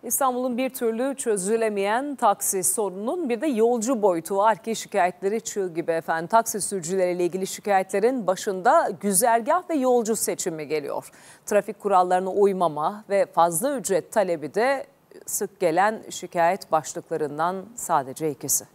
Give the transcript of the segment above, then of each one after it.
İstanbul'un bir türlü çözülemeyen taksi sorununun bir de yolcu boyutu var ki şikayetleri çığ gibi efendim. Taksi sürücüleriyle ilgili şikayetlerin başında güzergah ve yolcu seçimi geliyor. Trafik kurallarına uymama ve fazla ücret talebi de sık gelen şikayet başlıklarından sadece ikisi.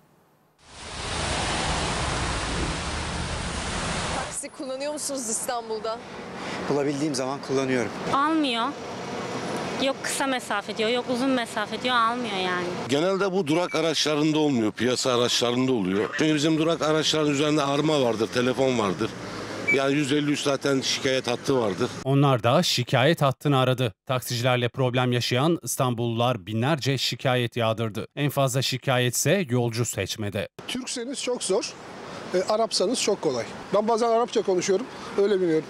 Taksi kullanıyor musunuz İstanbul'da? Bulabildiğim zaman kullanıyorum. Almıyor. Yok kısa mesafe diyor, yok uzun mesafe diyor, almıyor yani. Genelde bu durak araçlarında olmuyor, piyasa araçlarında oluyor. Çünkü bizim durak araçlarının üzerinde arma vardır, telefon vardır. Yani 153 zaten şikayet hattı vardır. Onlar da şikayet hattını aradı. Taksicilerle problem yaşayan İstanbullular binlerce şikayet yağdırdı. En fazla şikayetse yolcu seçmede. Türkseniz çok zor, Arapsanız çok kolay. Ben bazen Arapça konuşuyorum, öyle biliyorum.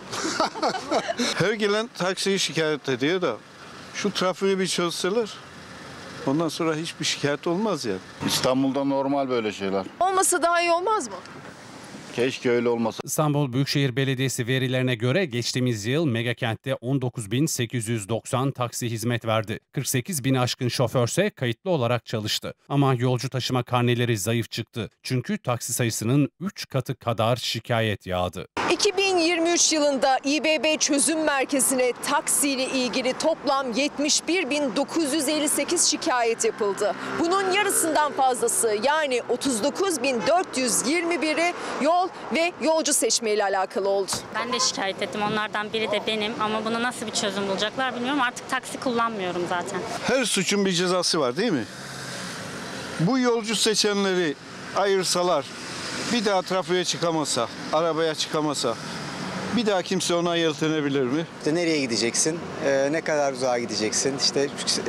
Her gelen taksiyi şikayet ediyor da şu trafiği bir çözseler ondan sonra hiçbir şikayet olmaz yani. İstanbul'da normal böyle şeyler. Olmasa daha iyi olmaz mı? Keşke öyle olmasa. İstanbul Büyükşehir Belediyesi verilerine göre geçtiğimiz yıl megakent'te 19.890 taksi hizmet verdi. 48.000 aşkın şoförse kayıtlı olarak çalıştı. Ama yolcu taşıma karneleri zayıf çıktı. Çünkü taksi sayısının 3 katı kadar şikayet yağdı. 2023 yılında İBB Çözüm Merkezi'ne taksiyle ilgili toplam 71.958 şikayet yapıldı. Bunun yarısından fazlası yani 39.421'i yol ve yolcu seçmeyle alakalı oldu. Ben de şikayet ettim, onlardan biri de benim ama buna nasıl bir çözüm bulacaklar bilmiyorum. Artık taksi kullanmıyorum zaten. Her suçun bir cezası var değil mi? Bu yolcu seçenleri ayırsalar, bir daha trafiğe çıkamasa, arabaya çıkamasa, bir daha kimse ona yeltenebilir mi? İşte nereye gideceksin, ne kadar uzağa gideceksin, işte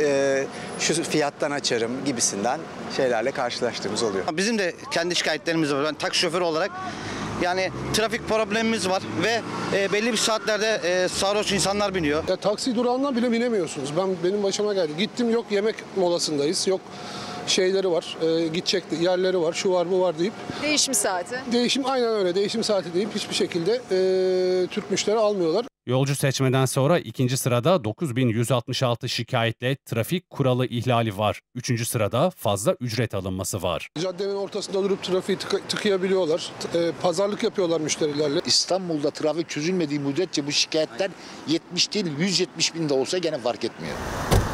şu fiyattan açarım gibisinden şeylerle karşılaştığımız oluyor. Bizim de kendi şikayetlerimiz var. Ben taksi şoförü olarak yani trafik problemimiz var ve belli bir saatlerde sarhoş insanlar biniyor. Ya, taksi durağından bile binemiyorsunuz. Benim başıma geldi. Gittim, yok yemek molasındayız, yok şeyleri var, gidecek yerleri var, şu var bu var deyip. Değişim saati. Aynen öyle, değişim saati deyip hiçbir şekilde Türk müşteri almıyorlar. Yolcu seçmeden sonra ikinci sırada 9.166 şikayetle trafik kuralı ihlali var. Üçüncü sırada fazla ücret alınması var. Caddenin ortasında durup trafiği tıkayabiliyorlar. Pazarlık yapıyorlar müşterilerle. İstanbul'da trafik çözülmediği müddetçe bu şikayetler 70 değil 170 bin de olsa gene fark etmiyor.